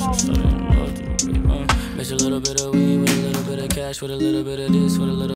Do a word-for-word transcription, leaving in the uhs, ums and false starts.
Mix a little bit of weed with a little bit of cash, with a little bit of this, with a little